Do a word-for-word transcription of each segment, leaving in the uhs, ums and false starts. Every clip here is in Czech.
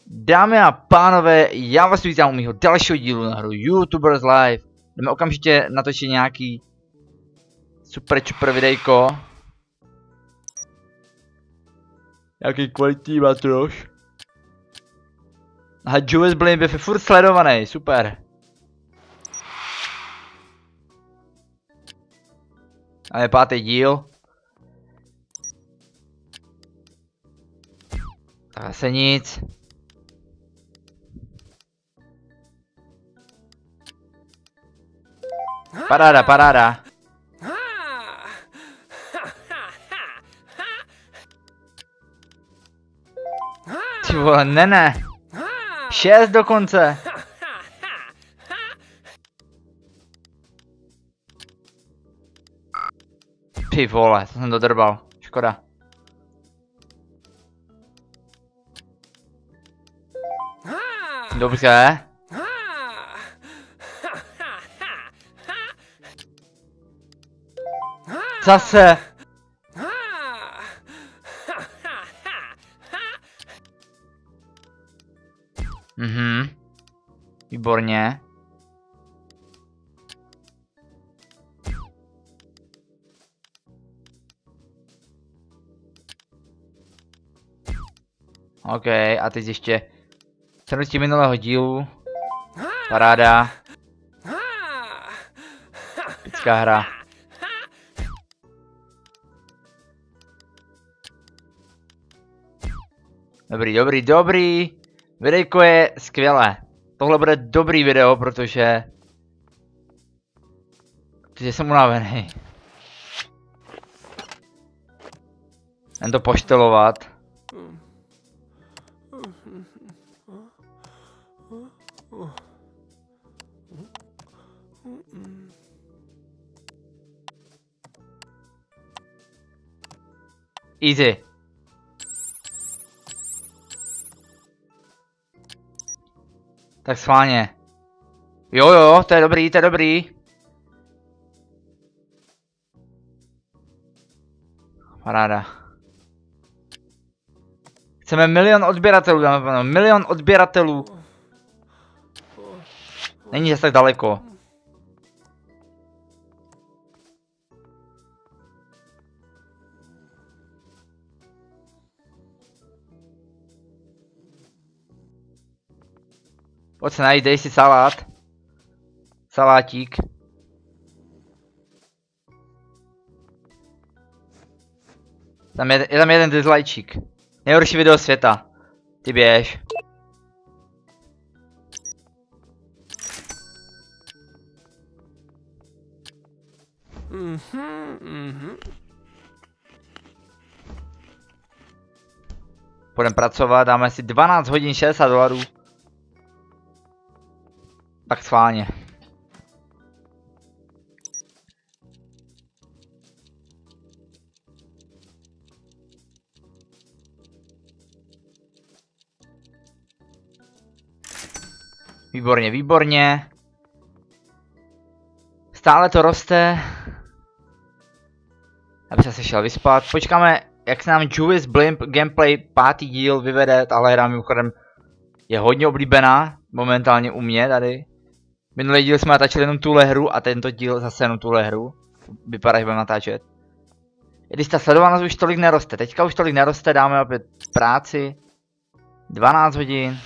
Dámy a pánové, já vás vítám u mýho dalšího dílu na hru YouTubers Live. Jdeme okamžitě natočit nějaký super čuper videjko. Jaký kvalitní matroš. Aha, Jules Blimp je furt sledovaný, super. A je pátý díl. Tak zase nic. Paráda, paráda. Ty vole, ne, ne. Šest dokonce. Ty vole, to jsem dodrbal. Škoda. Dobře. Zase. Mhm. Výborně. OK, a teď ještě shrnutí minulého dílu. Paráda. Pická hra. Dobrý, dobrý, dobrý. Videjko je skvělé. Tohle bude dobrý video, protože... Protože jsem unavený. Jen to poštelovat. Easy. Tak schválně. Jo, jo, to je dobrý, to je dobrý. Paráda. Chceme milion odběratelů, dáme panu, milion odběratelů. Není zase tak daleko. Pojď se najít, dej si salát. Salátík. Tam je, je tam jeden dislajčík. Nejhorší video světa. Ty běž. Mhm, mhm. Půjdeme pracovat, dáme si dvanáct hodin šedesát dolarů. Tak schválně. Výborně, výborně. Stále to roste. Já bych se šel vyspat. Počkáme, jak se nám Jules Blimp gameplay pátý díl vyvede. Tahle hra mimochodem je hodně oblíbená. Momentálně u mě tady. Minulý díl jsme natáčeli jenom tuhle hru a tento díl zase jenom tuhle hru. Vypadá, že budeme natáčet. I když ta sledovanost už tolik neroste. Teďka už tolik neroste, dáme opět práci. dvanáct hodin.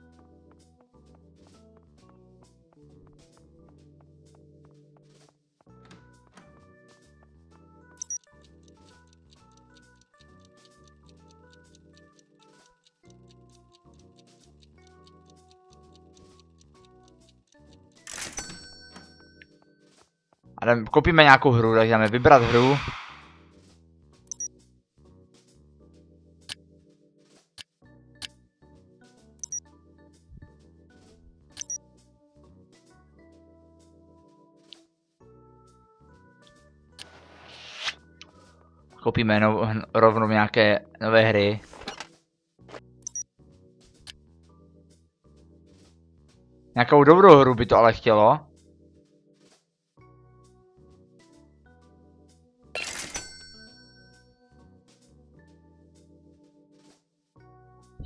A koupíme nějakou hru, takže dáme vybrat hru. Koupíme no, rovnou nějaké nové hry. Nějakou dobrou hru by to ale chtělo.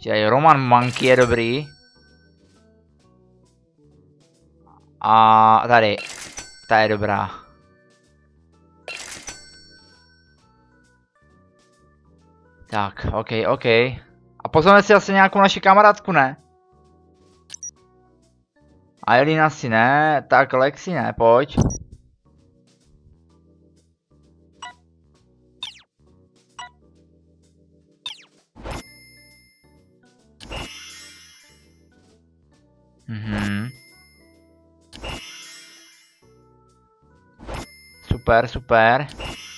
Čili Roman Monkey je dobrý. A tady. Ta je dobrá. Tak, ok, ok. A pozveme si asi nějakou naši kamarádku, ne? Aileen asi ne, tak Lexi ne, pojď. Mhm. Super, super.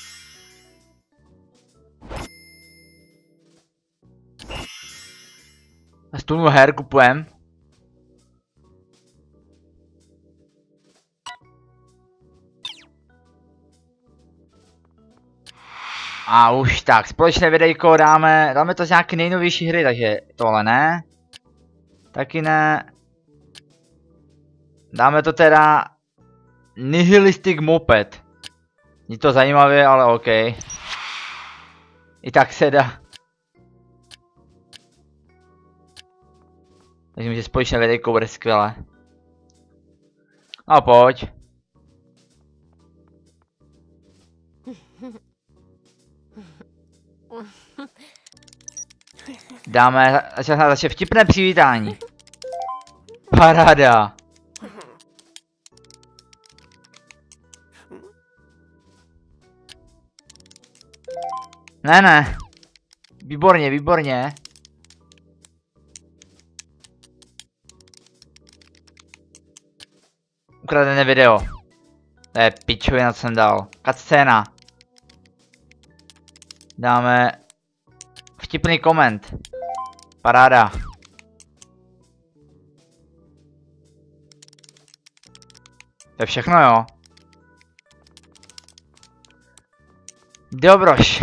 Stůl her kupujem. A už tak, společné videjko dáme, dáme to z nějaké nejnovější hry, takže tohle ne. Taky ne. Dáme to teda Nihilistic Moped. Není to zajímavé, ale OK. I tak se dá. Takže že společné videjko bude skvělé. No pojď. Dáme začne vtipné přivítání. Paráda. Ne, ne. Výborně, výborně. Ukradené video. To je pičovina, co jsem dal. Cutscéna. Dáme vtipný koment. Paráda. To je všechno, jo. Dobroš.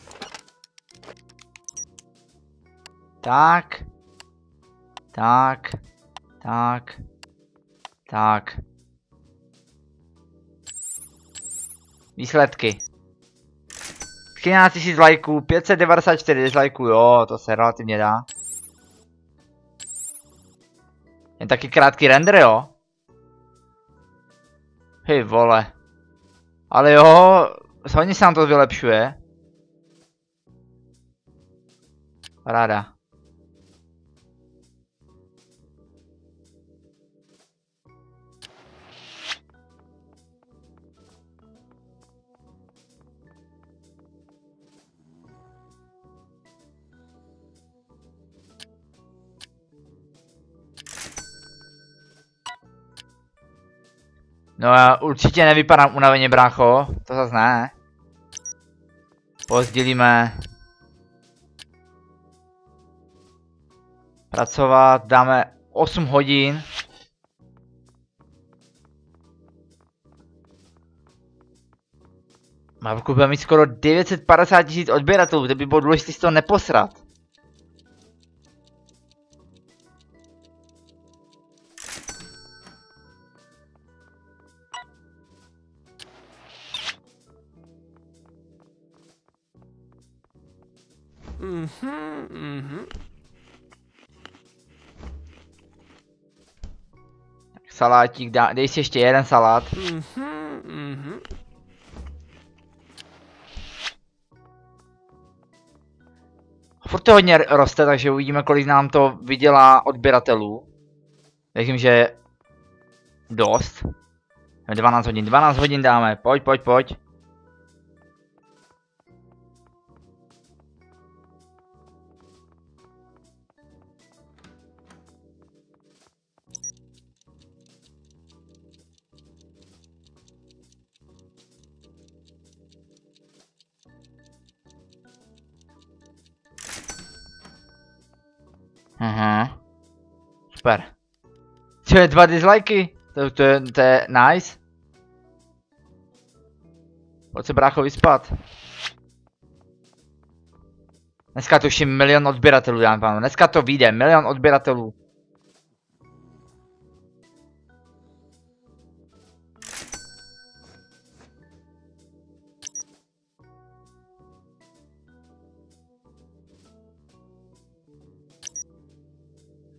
Tak. Tak. Tak. Tak. Výsledky. třináct tisíc lajků, pět set devadesát čtyři dislajků, jo, to se relativně dá. Jen taky krátký render, jo. Hej vole. Ale jo, hodně se nám to vylepšuje. Ráda. No já určitě nevypadám unaveně, brácho, to zase ne. Pozdělíme. Pracovat, dáme osm hodin. Má budeme mít skoro devět set padesát tisíc odběratelů, to by bylo důležité z toho neposrat. Mhm, mhm. Salátík, dá, dej si ještě jeden salát. Mhm, mhm. Furt to hodně roste, takže uvidíme, kolik nám to vydělá odběratelů. Věřím, že dost. dvanáct hodin, dvanáct hodin dáme, pojď, pojď, pojď. Aha. Super. Co je dva dislikey? To, to, je, to je nice. Pojď se brácho vyspat. Dneska tuším milion odběratelů, já nepamatuji. Dneska to vyjde, milion odběratelů.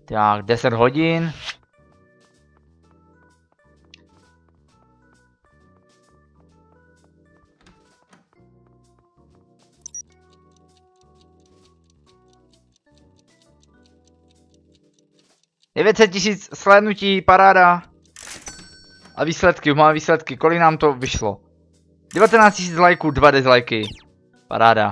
Tak, deset hodin. devět set tisíc slednutí, paráda. A výsledky, máme výsledky, kolik nám to vyšlo? devatenáct tisíc lajků, dva disliky. Paráda.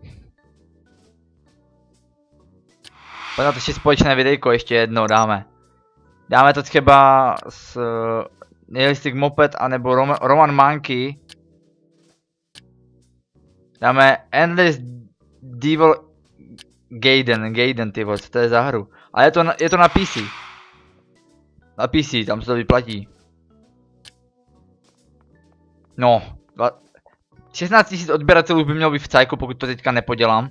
Pojďme na to ještě společné videjko, ještě jedno dáme. Dáme to třeba s uh, Nihilistic Moped anebo Rom Roman Monkey. Dáme Endless Devil Gaiden, Gaiden ty vole, co to je za hru? A je to na, je to na P C. Na P C, tam se to vyplatí. No, šestnáct tisíc odběratelů by mělo být v cajku, pokud to teďka nepodělám.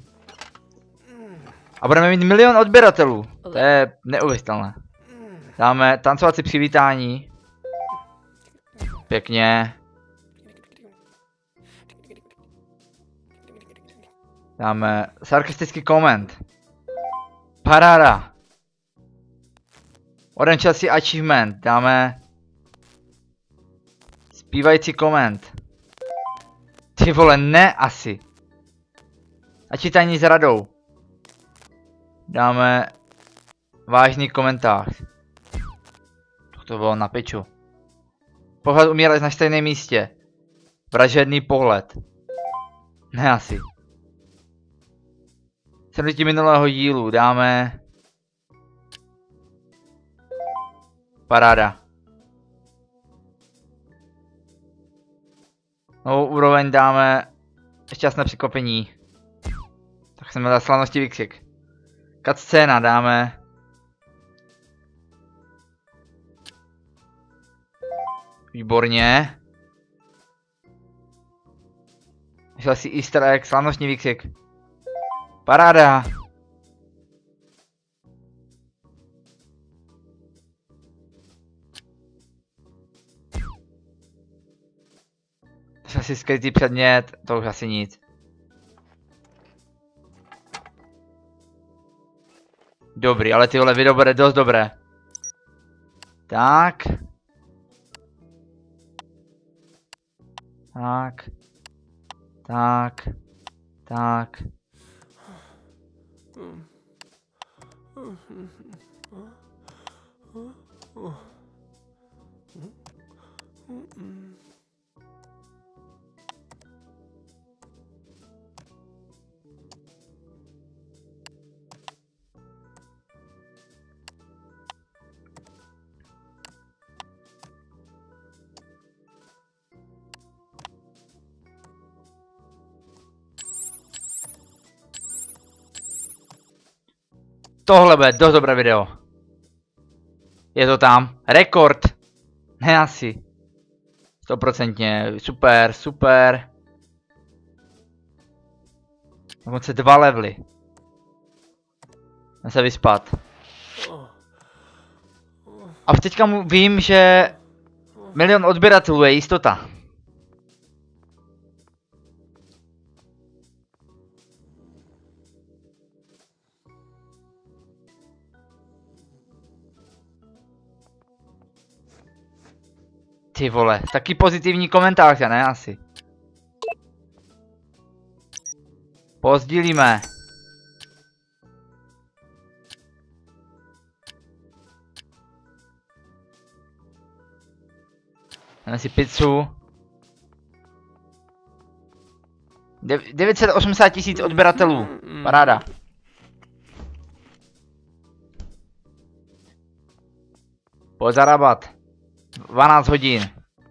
A budeme mít milion odběratelů. To je neuvěřitelné. Dáme tancovací přivítání. Pěkně. Dáme sarkastický koment. Paráda. Orange Chelsea achievement. Dáme zpívající koment. Ty vole, ne asi. A čítání s radou. Dáme vážný komentář. To bylo na piču. Pohled umírá na stejném místě. Vražedný pohled. Ne asi. Shrnutí minulého dílu dáme... Paráda. Novou úroveň dáme... Šťastné překvapení. Tak jsem dal slavností výkřik. Cutscéna dáme... Výborně. Našel si easter egg, slavnostní výkřik. Paráda. Našel si skrytý předmět, to už asi nic. Dobrý, ale tyhle video bude dost dobré. Tak. Tak. Tak. Tak. Tohle bude dost dobré video. Je to tam. Rekord. Ne asi. Stoprocentně. Super, super. Dokonce dva levely. Jdeme se vyspat. A teďka mu vím, že milion odběratelů je jistota. Ty vole, taky pozitivní komentář, ne asi. Pozdílíme. Dáme si pizzu. devět set osmdesát tisíc odběratelů. Paráda. Pojď zarabat. dvanáct hodin.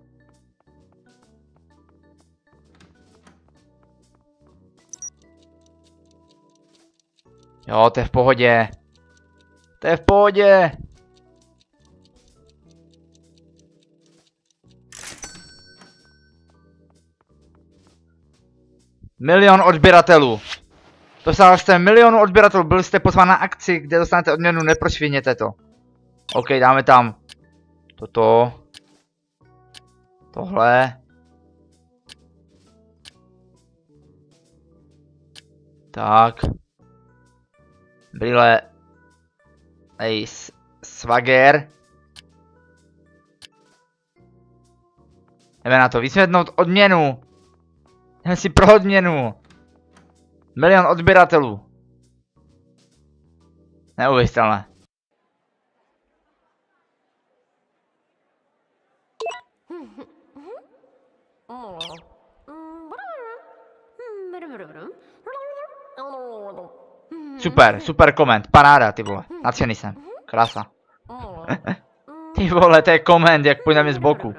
Jo, to je v pohodě. To je v pohodě. Milion odběratelů. Dosáhl jste milionu odběratelů, byli jste pozván na akci, kde dostanete odměnu, neprošviněte to. OK, dáme tam toto. Tohle. Tak. Brýle. Ej, Swagger. Jdeme na to, vysvětnout odměnu. Jdeme si pro odměnu. Milion odběratelů. Neuvěřitelné. Super, super koment, paráda ty vole, nadšený jsem, krása. Ty vole, to je koment, jak půjde mi z boku.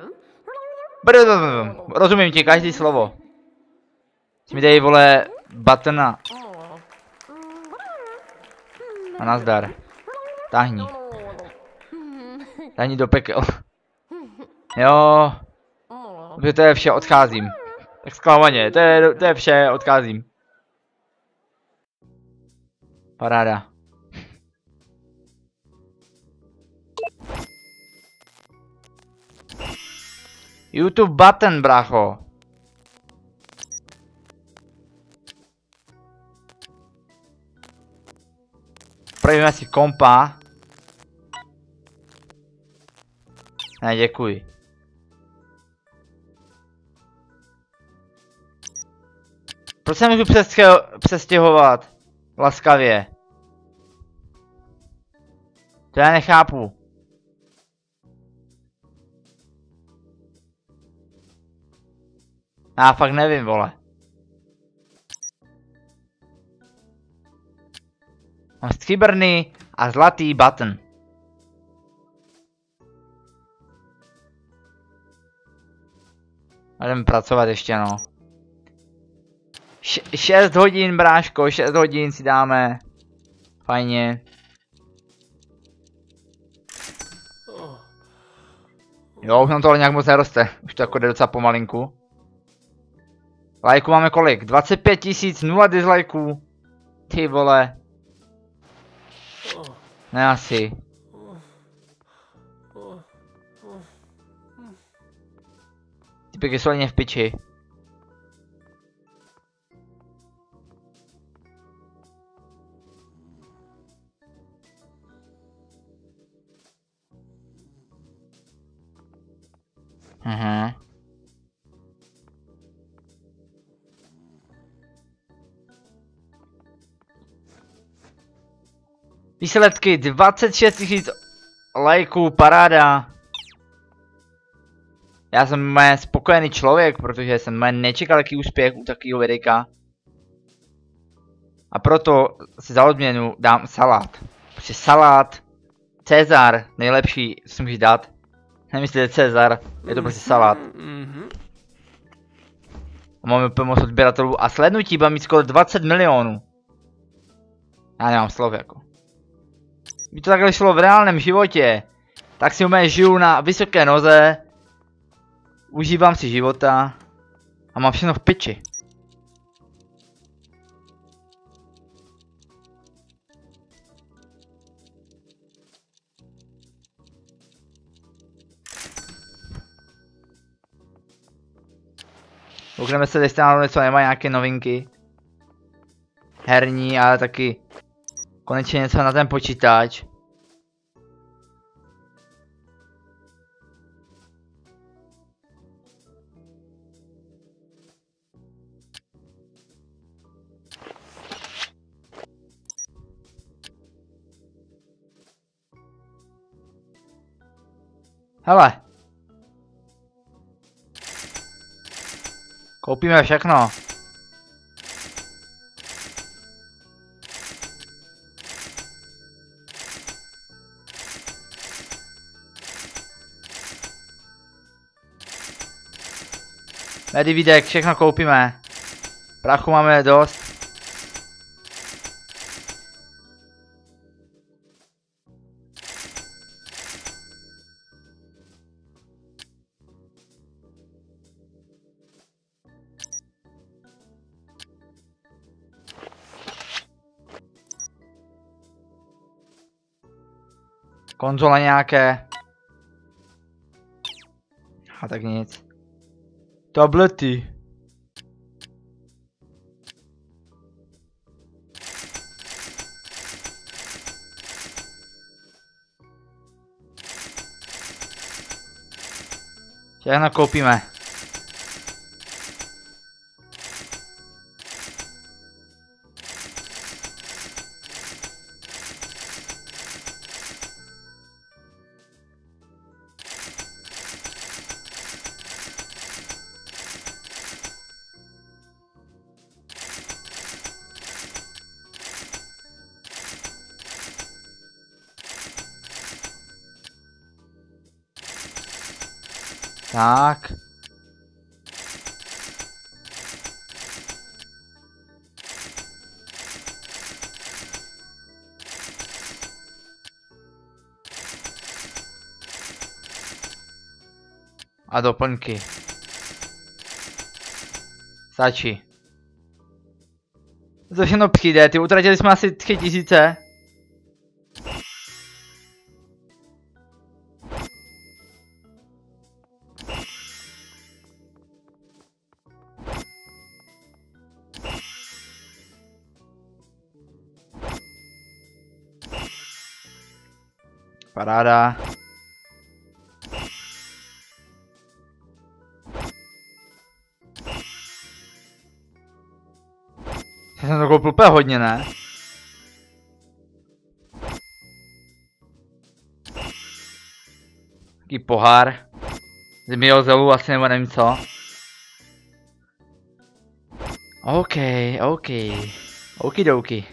Rozumím ti každý slovo. Jsi mi dej vole batona. A nazdar. Tahni. Tahni do pekel. Jo. Protože to je vše, odcházím. Tak zklamaně, to je, to je vše, odcházím. Paráda. YouTube button, bracho. Projíme si kompa. Ne, děkuji. Proč se můžu přestěhovat? Laskavě. To já nechápu. Já fakt nevím, vole. Mám stříbrný a zlatý button. Jdeme pracovat ještě, no. Š šest hodin, bráško, šest hodin si dáme. Fajně. Jo, už nám to ale nějak moc neroste. Už to jako jde docela pomalinku. Lajků máme kolik? dvacet pět tisíc, nula dislikeů. Ty vole. Ne asi. Typek je solně v piči. Mhm. Výsledky dvacet šest tisíc lajků, paráda. Já jsem mé spokojený člověk, protože jsem mé nečekal jaký úspěch u takového videa. A proto si za odměnu dám salát. Protože salát, Cezar, nejlepší, co si můžeš dát. Nemyslíte Cezar, je to prostě salát. A máme úplně moc odběratelů a slednutí bude mít skoro dvacet milionů. Já nemám slov jako. Kdyby to takhle šlo v reálném životě, tak si úplně žiju na vysoké noze, užívám si života a mám všechno v piči. Koukneme se, jestli náhodou něco nemá nějaké novinky. Herní, ale taky konečně něco na ten počítač. Hele. Koupíme všechno. Medividek, všechno koupíme. Prachu máme dost. Konzole nějaké. A tak nic. Tablety. Všechno koupíme. Tak. A doplňky. Stačí. To všechno přijde, ty utratili jsme asi tři tisíce. Paráda. Já jsem to koupil úplně hodně, ne? Taký pohár. Z myozelu asi nebo nevím co. OK, OK. Okidoki.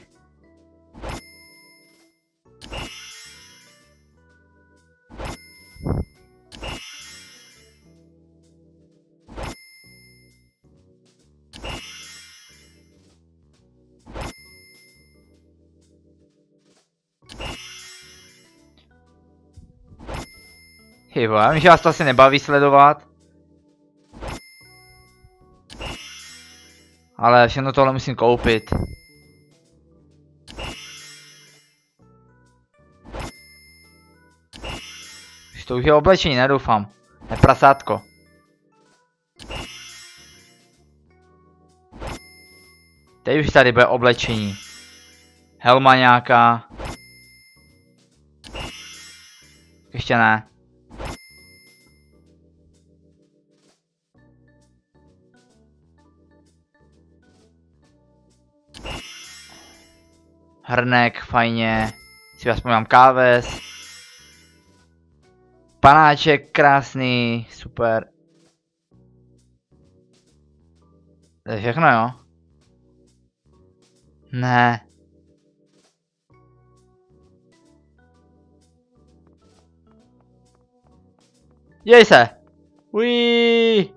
Jo, já vím, že vás to asi nebaví sledovat. Ale všechno tohle musím koupit. Už to už je oblečení, nedoufám. Ne prasátko. Teď už tady bude oblečení. Helma nějaká. Ještě ne. Hrnek, fajně. Si aspoň mám káves. Panáček, krásný, super. To je všechno, jo? Ne. Děj se! Uiii!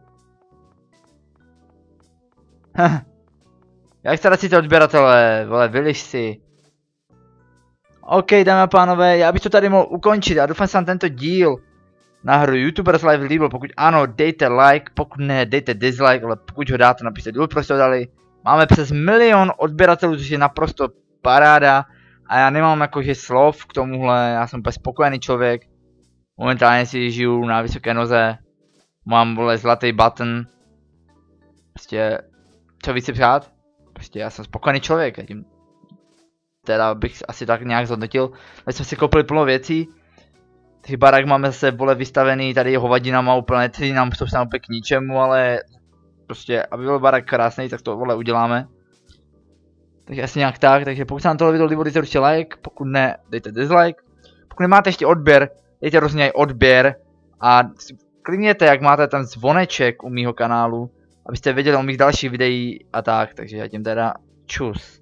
Jak jste si to odběratele, vole, vyliš si. OK, dámy a pánové, já bych to tady mohl ukončit. Já doufám, že se vám tento díl na hru YouTubers Live líbil. Pokud ano, dejte like, pokud ne, dejte dislike, ale pokud ho dáte, napište důvod, proč to dali. Máme přes milion odběratelů, což je naprosto paráda. A já nemám jakože slov k tomuhle, já jsem úplně spokojený člověk. Momentálně si žiju na vysoké noze. Mám, vole, zlatý button. Prostě, co víc si přát? Prostě já jsem spokojený člověk, a tím teda bych asi tak nějak zhodnotil. My jsme si koupili plno věcí. Takže barák máme zase, vole, vystavený tady hovadinama úplně, ty nám jsou tam úplně k ničemu, ale prostě, aby byl barák krásný, tak to, vole, uděláme. Takže asi nějak tak, takže pokud se vám tohle video líbilo, dejte určitě like, pokud ne, dejte dislike. Pokud nemáte ještě odběr, dejte rozhodně odběr a klikněte, jak máte ten zvoneček u mýho kanálu, abyste věděli o mých dalších videí a tak, takže já tím teda čus.